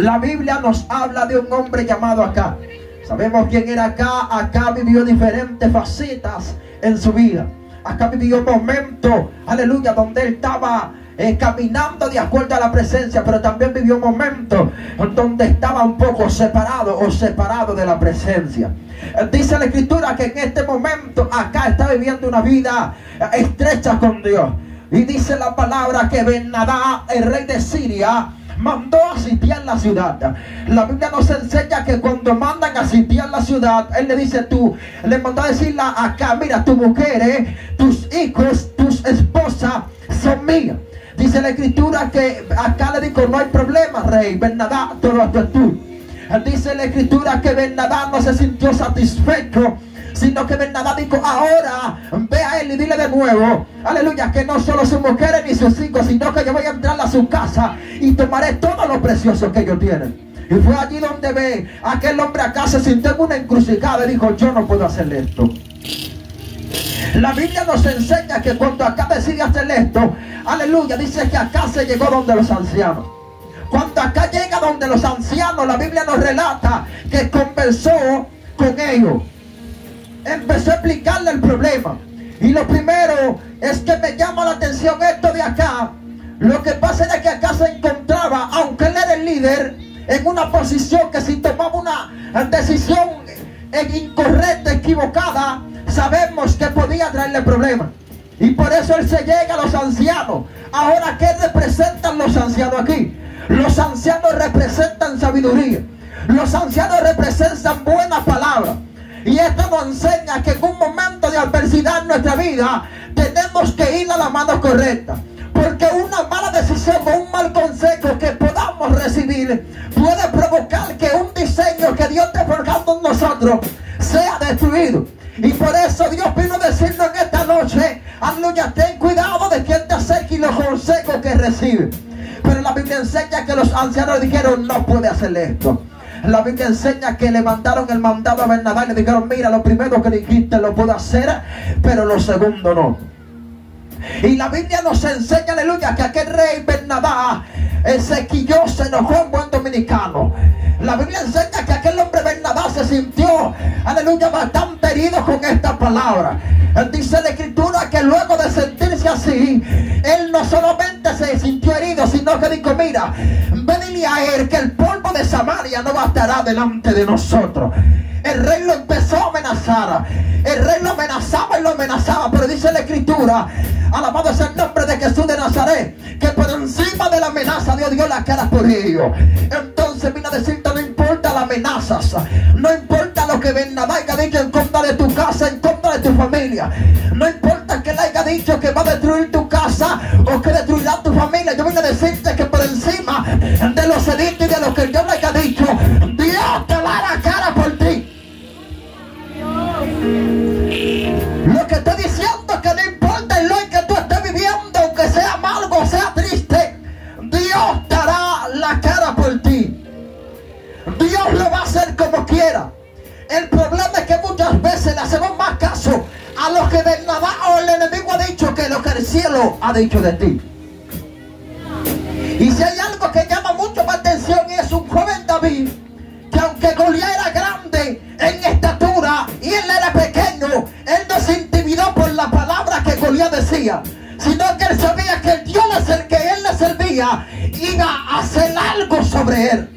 La Biblia nos habla de un hombre llamado Acab. Sabemos quién era Acab. Acab vivió diferentes facetas en su vida. Acab vivió momentos, aleluya, donde él estaba caminando de acuerdo a la presencia, pero también vivió momentos donde estaba un poco separado de la presencia. Dice la escritura que en este momento acá está viviendo una vida estrecha con Dios. Y dice la palabra que Ben-Hadad, el rey de Siria, mandó a sitiar la ciudad. La Biblia nos enseña que cuando mandan a sitiar la ciudad, él le dice le mandó a decirle acá: mira, tus mujeres, tus hijos, tus esposas son mías. Dice la escritura que acá le dijo: no hay problema, rey Ben-Hadad, todo esto es tuyo. Dice la escritura que Ben-Hadad no se sintió satisfecho, sino que Ben-Hadad dijo: ahora ve a él y dile de nuevo, aleluya, que no solo sus mujeres ni sus hijos, sino que yo voy a entrar a su casa y tomaré todo lo precioso que ellos tienen. Y fue allí donde ve aquel hombre acá, se sintió en una encrucijada y dijo: yo no puedo hacer esto. La Biblia nos enseña que cuando acá decide hacer esto, aleluya, dice que acá se llegó donde los ancianos. Cuando acá llega donde los ancianos, la Biblia nos relata que conversó con ellos. Empezó a explicarle el problema. Y lo primero es que me llama la atención esto de acá. Lo que pasa es que acá se encontraba, aunque él era el líder, en una posición que si tomaba una decisión incorrecta, equivocada, sabemos que podía traerle problemas. Y por eso él se llega a los ancianos. Ahora, ¿qué representan los ancianos aquí? Los ancianos representan sabiduría. Los ancianos representan buenas palabras. Y esto nos enseña que en un momento de adversidad en nuestra vida tenemos que ir a la mano correcta. Porque una mala decisión o un mal consejo que podamos recibir puede provocar que un diseño que Dios está forjando en nosotros sea destruido. Y por eso Dios vino a decirnos en esta noche: aleluya, ten cuidado de quien te acerque y los consejos que recibe. Pero la Biblia enseña que los ancianos dijeron: no puede hacer esto. La Biblia enseña que levantaron el mandado a Ben-Hadad y le dijeron: mira, lo primero que dijiste lo puedo hacer, pero lo segundo no. Y la Biblia nos enseña, aleluya, que aquel rey Ben-Hadad se quilló, se enojó en buen dominicano. La Biblia enseña que aquel hombre Ben-Hadad se sintió, aleluya, bastante herido con esta palabra. Dice la escritura que luego de sentirse así, él no solamente se sintió herido, sino que dijo: mira, venile a él que el polvo de Samaria no bastará delante de nosotros. El rey lo empezó a amenazar. El rey lo amenazaba y lo amenazaba. Pero dice la escritura, alabado sea el nombre de Jesús de Nazaret, que por encima de la amenaza Dios dio la cara por ellos. Entonces vino a decirte: no importa las amenazas, no importa lo que Ben-Hadad haya dicho en contra de tu casa, en contra de tu familia, no importa que él haya dicho que va a destruir tu casa o que destruirá tu familia. Yo vine a decirte que por encima de los edictos y de lo que Dios le haya dicho, Dios te va a dar la cara por ti. Lo que estoy diciendo es que no importa en lo que tú estés viviendo, aunque sea amargo o sea triste, Dios dará la cara por ti. Dios lo va a hacer como quiera. El problema es que muchas veces le hacemos más caso a lo que Ben-Hadad o el enemigo ha dicho que lo que el cielo ha dicho de ti. Y si hay algo que llama mucho más atención, es un joven David, que aunque Goliat era grande en estatura y él era pequeño, él no se intimidó por la palabra que Goliat decía, sino que él sabía que el Dios que él le servía iba a hacer algo sobre él.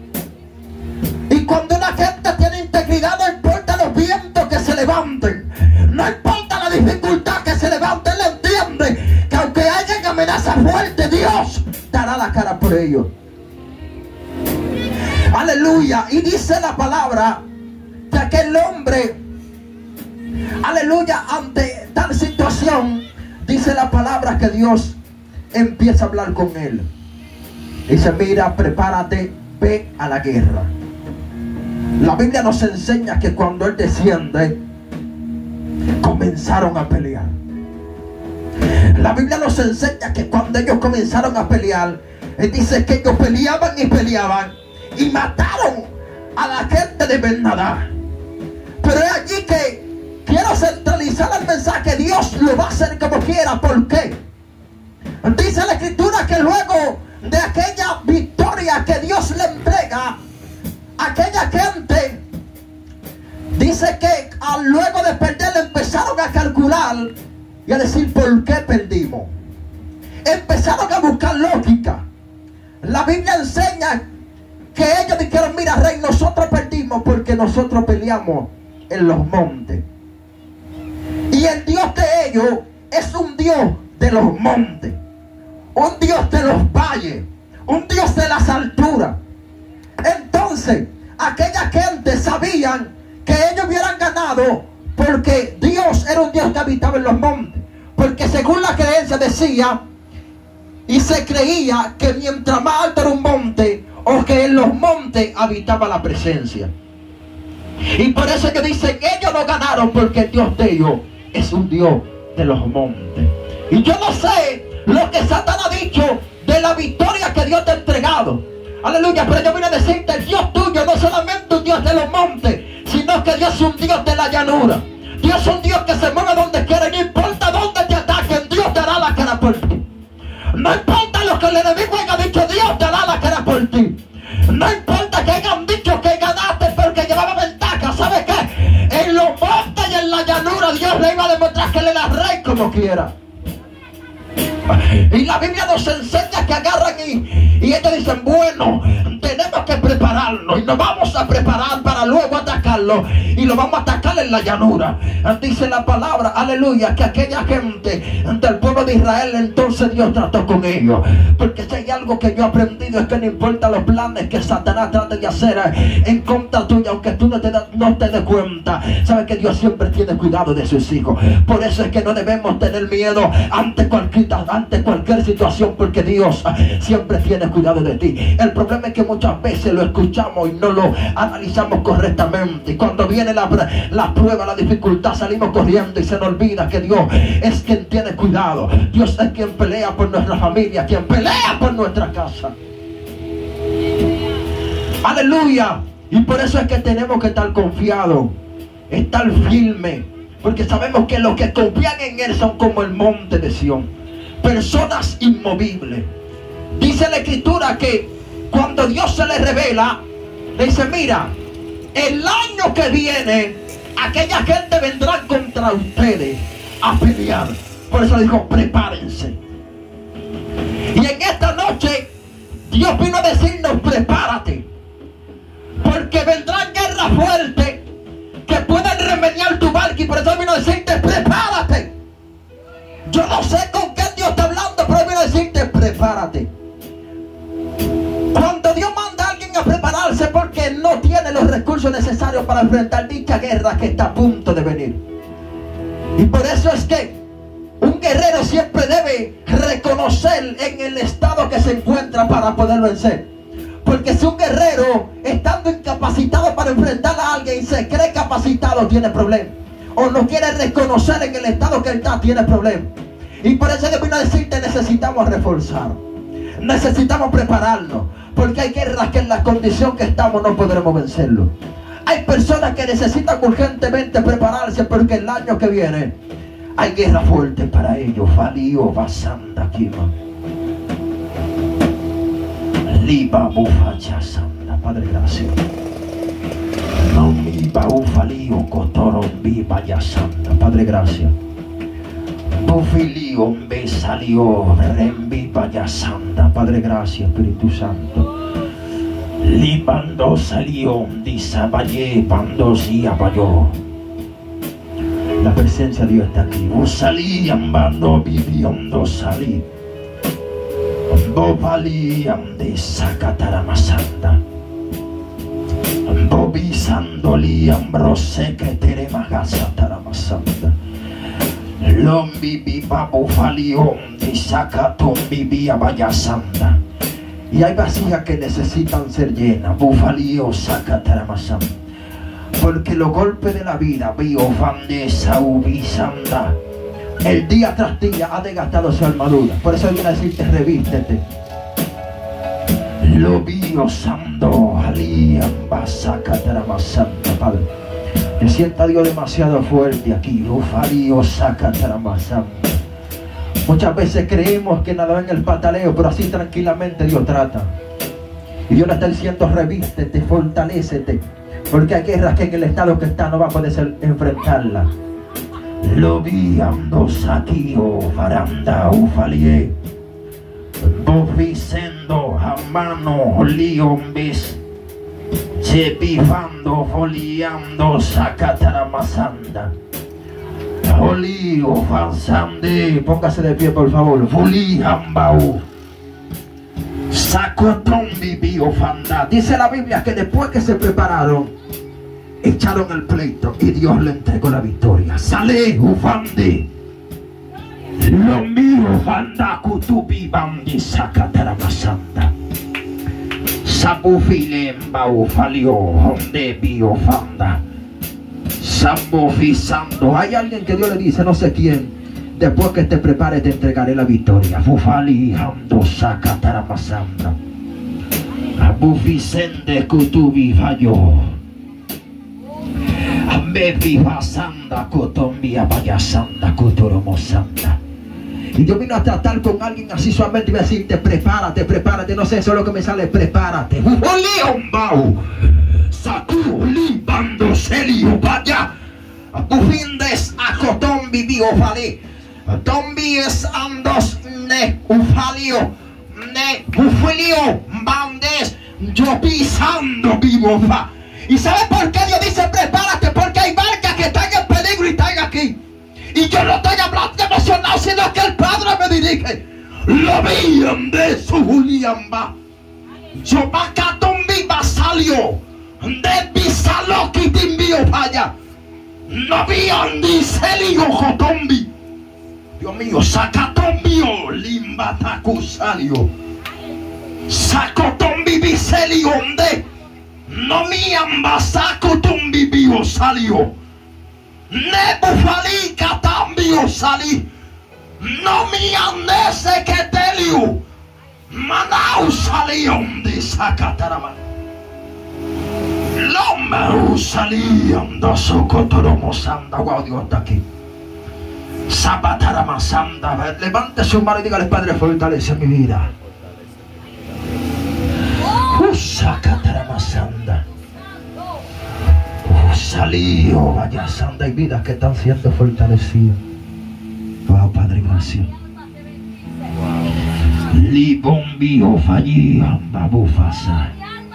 Y cuando una gente tiene integridad, no importa los vientos que se levanten, no importa la dificultad que se levante, él entiende que aunque haya amenazas fuertes, Dios dará la cara por ellos. Aleluya. Y dice la palabra que aquel hombre, aleluya, ante tal situación, dice la palabra que Dios empieza a hablar con él. Dice: mira, prepárate, ve a la guerra. La Biblia nos enseña que cuando él desciende, comenzaron a pelear. La Biblia nos enseña que cuando ellos comenzaron a pelear, dice que ellos peleaban y peleaban y mataron a la gente de Ben-Hadad. Pero es allí que quiero centralizar el mensaje: Dios lo va a hacer como quiera. ¿Por qué? Dice la escritura que luego de aquella victoria victoria que Dios le entrega a aquella gente, dice que luego de perder empezaron a calcular y a decir ¿por qué perdimos? Empezaron a buscar lógica. La Biblia enseña que ellos dijeron, mira rey, nosotros perdimos porque nosotros peleamos en los montes. Y el Dios de ellos es un Dios de los montes, un Dios de los valles, un Dios de las alturas. Entonces, aquella gente sabían que ellos hubieran ganado porque Dios era un Dios que habitaba en los montes. Porque según la creencia decía y se creía que mientras más alto era un monte, o que en los montes habitaba la presencia. Y por eso que dicen, ellos no ganaron porque el Dios de ellos es un Dios de los montes. Y yo no sé lo que Satán ha dicho de la victoria que Dios te ha entregado. Aleluya, pero yo vine a decirte, el Dios tuyo no es solamente un Dios de los montes, sino que Dios es un Dios de la llanura. Dios es un Dios que se mueve donde quiere, no importa dónde te ataquen, Dios te dará la cara por ti. No importa lo que el enemigo haya dicho, Dios te dará la cara por ti. No importa que hayan dicho que ganaste porque llevaba ventaja, ¿sabes qué? En los montes y en la llanura Dios le iba a demostrar que él era rey como quiera. Y la Biblia nos enseña que agarran y ellos dicen, bueno, tenemos que prepararnos y nos vamos a preparar para luego atacarlo, y lo vamos a atacar en la llanura. Dice la palabra, aleluya, que aquella gente del pueblo de Israel, entonces Dios trató con ellos. Porque si hay algo que yo he aprendido es que no importa los planes que Satanás trate de hacer en contra tuya, aunque tú no te des cuenta, sabes que Dios siempre tiene cuidado de sus hijos. Por eso es que no debemos tener miedo ante cualquier situación, porque Dios siempre tiene cuidado de ti. El problema es que muchas veces lo escuchamos y no lo analizamos correctamente, y cuando viene la prueba, la dificultad, salimos corriendo y se nos olvida que Dios es quien tiene cuidado. Dios es quien pelea por nuestra familia, quien pelea por nuestra casa. Aleluya. Y por eso es que tenemos que estar confiados, estar firmes, porque sabemos que los que confían en Él son como el monte de Sión, personas inmovibles. Dice la Escritura que cuando Dios se le revela, le dice, mira, el año que viene aquella gente vendrá contra ustedes a pelear. Por eso dijo, prepárense. Y en esta noche Dios vino a decirnos, prepárate, porque vendrán guerras fuertes que pueden remediar tu barco. Y por eso vino a decirte, prepárate. Yo no sé con qué Dios está hablando, pero vino a decirte, prepárate. Cuando Dios manda a alguien a prepararse, porque no tiene los recursos necesarios para enfrentar dicha guerra que está a punto de venir. Y por eso es que un guerrero siempre debe reconocer en el estado que se encuentra para poder vencer. Porque si un guerrero, estando incapacitado para enfrentar a alguien, se cree capacitado, tiene problemas. O no quiere reconocer en el estado que está, tiene problemas. Y por eso yo vino a decirte, necesitamos reforzar, necesitamos prepararnos, porque hay guerras que en la condición que estamos no podremos vencerlo. Hay personas que necesitan urgentemente prepararse, porque el año que viene hay guerra fuerte para ellos. Falío basanda kima liba bufacha santa. Padre, gracias. No mi baufalío cotoro viva ya santa. Padre, gracias. Bufilío me salió rembiva ya santa. Padre, gracias, Espíritu Santo. Libando salió disabayé pando siabayó. La presencia de Dios está aquí. Salí ambando viviendo salí. Bobalían de Sacataramasanda. Bobisandolían brose que teremagas taramasanda. Lombi viva bufalión de Sacatum vivía vayasanda. Y hay vasijas que necesitan ser llenas. Bufalío Sacataramasanda. Porque los golpes de la vida, biofan de Saubisanda, el día tras día ha desgastado su armadura. Por eso viene a decirte, revístete. Lo biosando, alían, basacataramasanda, Padre. Me sienta Dios demasiado fuerte aquí. Ufarío, sacataramasanda. Muchas veces creemos que nada en el pataleo, pero así tranquilamente Dios trata. Y Dios le está diciendo: revístete, fortalécete, porque hay guerras que en el estado que está no va a poder enfrentarla. Lo vi ando saquio faranda ufalie bofisendo a mano liombis chepifando foliando sacataramasanda olio fansande. Póngase de pie, por favor. Foliambau sacotombi biofanda. Dice la Biblia que después que se prepararon, echaron el pleito y Dios le entregó la victoria. Sale ufande lo mío fanda kutubi bandi sakataramasanda sabufilemba ufalio honde biofanda sabufisando. Hay alguien que Dios le dice, no sé quién: después que te prepares te entregaré la victoria. Fufali hando sakataramasanda abufisende kutubi fallo Bebiva sanda cotombia vaya sanda cotoromo sanda. Y Dios vino a tratar con alguien así suavemente y va a decirte: prepárate, prepárate. No sé, eso es lo que me sale: prepárate. Oliombau sacu limbando selio vaya bufindes a cotombi biofali tombies andos ne ufalio ne bufilio bandes yo pisando vivo fa. ¿Y sabe por qué Dios dice prepárate? Porque hay barcas que están en peligro y están aquí. Y yo no estoy hablando emocionado, sino que el Padre me dirige. Lo vi de su Juliamba. Yo bacatombi basalio. De bisalo que te envío para allá. No vi andicelio jotombi. Dios mío, sacatombio limba tacusalio. Sacotombi biselio de. No mi ambasaco tumbi bio salió. Ne bufali catambio salí. No mi andese que telio. Manau salió de sacatarama. Lomau salió de socotoromo sanda. Wow, Dios está aquí. Sabatarama sanda. Levante su mano y dígale: Padre, fortalece mi vida. Sacatarama sanda. Salió vaya sanda. Hay vidas que están siendo fortalecidas. Wow, Padre, gracias. Libombio fallía babufasa.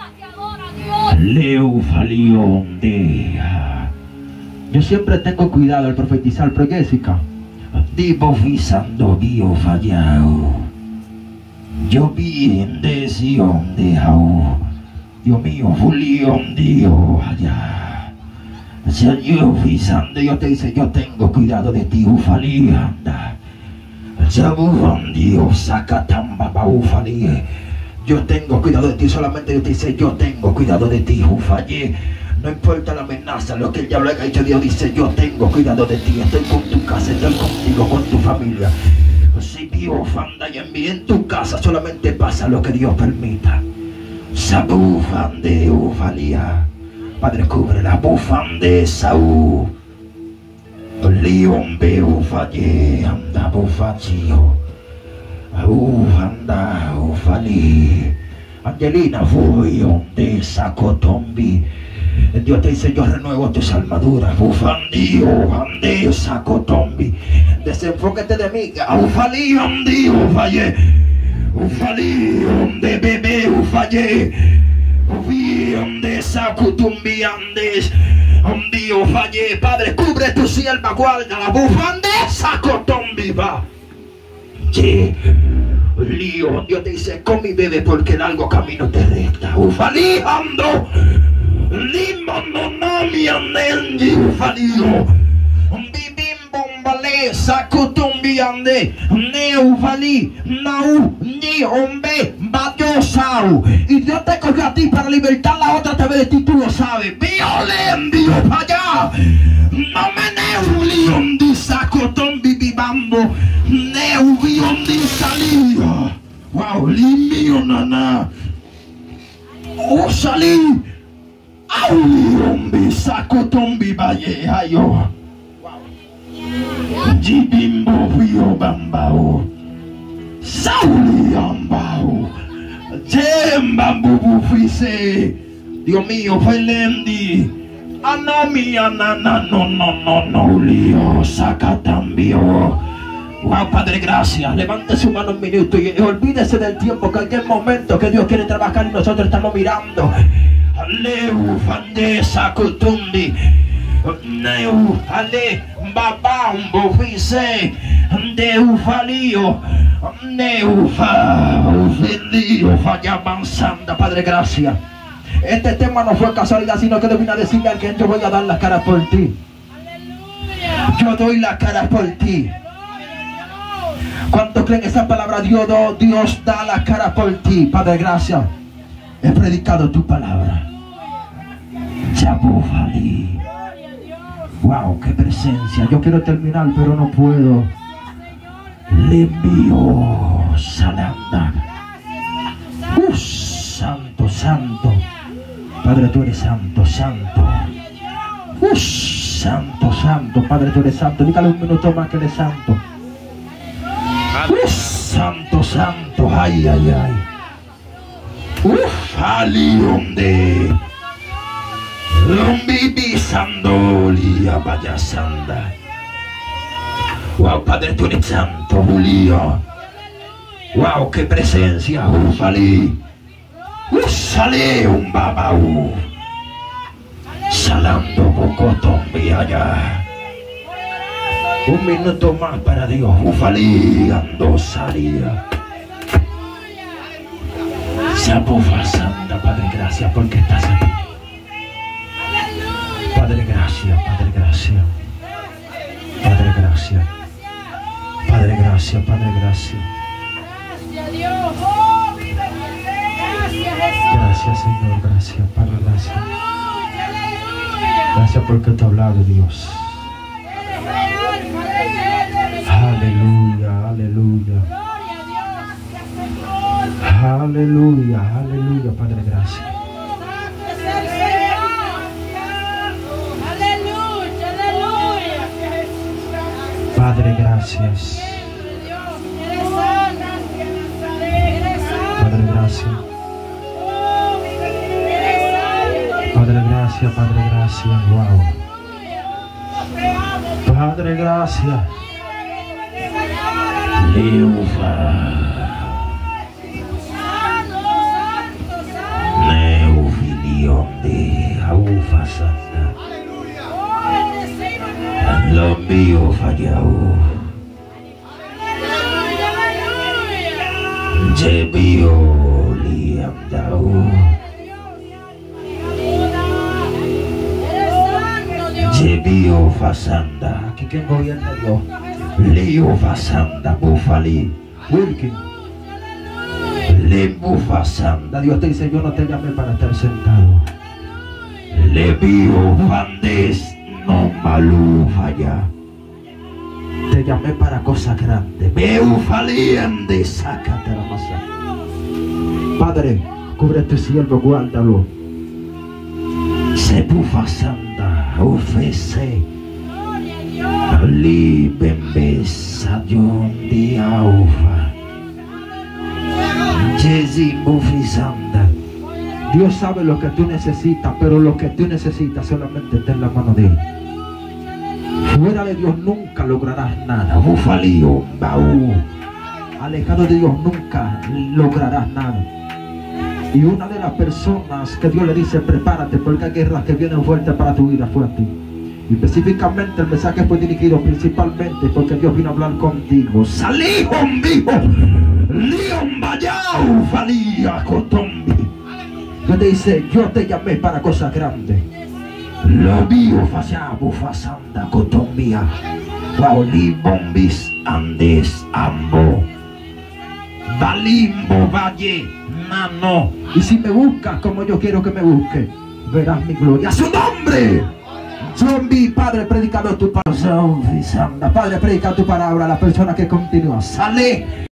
Leo falió de. Yo siempre tengo cuidado al profetizar, pero Jessica, dibofisando bio fallao. Yo vi en desión de Jau. Dios mío, fulión Dios allá. Yo visando, yo te dice: yo tengo cuidado de ti, ufalí, anda. Dios, sacatamba, ufalí. Yo tengo cuidado de ti, solamente Dios te dice: yo tengo cuidado de ti, ufallé. No importa la amenaza, lo que el diablo haya hecho, Dios dice: yo tengo cuidado de ti, estoy con tu casa, estoy contigo, con tu familia. Si Dios anda y envía en tu casa, solamente pasa lo que Dios permita. Sabufande ufalia. Padre, cubre la bufande Saúl. Liombe ufalle anda bufachio. Anda ufali. Angelina fui donde sacotombi. Dios te dice: yo renuevo tus armaduras. Bufandio, ande, sacotombi. Desenfóquete de mí. Ufalí, andi, ufalle. Ufalí, ande, bebé, ufalle. Ufi, ande, sacutumbi, andes. Andi, ufalle. Padre, cubre tu sierva, guarda la bufande, sacotombi, va. Che, lío. Dios te dice: con mi bebé, porque largo camino te resta. Ufalí, ando. Limo no mi anenji ufalio. Bibim bombale sakutumbi ande. Neufali nau ni hombre bayo sau. Y Dios te cogió a ti para libertar la otra través de ti, tú lo sabes. Violen Dios para allá. No me neulion di sakutumbi bibambo. Neuvion di salida. Wow, limpio nana. Oh salí. Auyombi sacotombi baye ayo. Jibimbo vio bambao. Sauli ambao. Dios mío, Felendi. No, saca también. Wow, Padre, gracias. Levante su mano un minuto y olvídese del tiempo, que en aquel momento que Dios quiere trabajar y nosotros estamos mirando. Aleu, Fandesa, Kutundi. Neu, Ale, Baba, un bofise. Deu, Falio. Neu, Falio, Fallamanzanda. Padre, gracias. Este tema no fue casualidad, sino que le vine a decirle a alguien: yo voy a dar la cara por ti. Yo doy la cara por ti. ¿Cuántos creen esa palabra? Dios da la cara por ti. Padre, gracias. He predicado tu palabra. Chabufali. Wow, qué presencia. Yo quiero terminar, pero no puedo. Le envío Salanda. Santo, santo. Padre, tú eres santo, santo. Santo, santo. Padre, tú eres santo. Dígale un minuto más que eres santo. Santo, santo. Ay, ay, ay. Alionde. Lombibi sandolia vaya sanda. Wow, Padre, tú eres santo, Julio. Wow, qué presencia, Ufali. Sale un babau. Salando Cocotombi allá. Un minuto más para Dios. Ufali ando salía. Sabufa Santa, Padre, gracias porque estás aquí. Padre, gracias, Padre, gracias. Padre, gracias. Padre, gracias, Padre, gracias. Gracias, Señor, gracias, Padre, gracias. Gracias porque te he hablado, Dios. Aleluya, aleluya. Aleluya, aleluya, Padre, gracias. Padre, gracias. Padre, gracias. Padre, gracias, Padre, gracias. Wow. Padre, gracias. Leufa. Neufilión de Aufa Santa. Lo mío fallado. Jebio liamdao. Jebio fasanda. Aquí quien gobierna Dios. Leo fasanda bufali. Wilkin. Le bufasanda. Dios te dice: yo no te llamé para estar sentado. Le vio fandes. No malu falla. Te llamé para cosas grandes. Veo faliente, sácate la masa. Padre, cubre a tu siervo, guárdalo. Se bufa santa, ofrece. Li bembesa di aufa. Jezi bufi santa. Dios sabe lo que tú necesitas, pero lo que tú necesitas solamente está en la mano de Él. Fuera de Dios nunca lograrás nada. Bufalío, baú. Alejado de Dios nunca lograrás nada. Y una de las personas que Dios le dice: prepárate porque hay guerras que vienen fuertes para tu vida, fue a ti. Y específicamente el mensaje fue dirigido principalmente porque Dios vino a hablar contigo. Salí conmigo. León Bayau, Falía, Cotombi. Dios te dice: yo te llamé para cosas grandes. Lo vio fallabo fasanda cotombia. Pauli bombis andes ambo. Balimbo valle nano. Y si me buscas como yo quiero que me busques, verás mi gloria. ¡A su nombre! Zombie, Padre, predicado tu palabra. Padre, predica tu palabra a la persona que continúa. Sale.